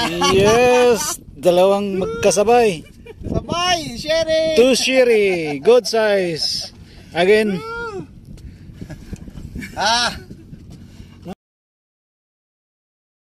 Yes, dalawang magkasabay. Sabay, sherry. 2 sherry, good size. Again. Ah.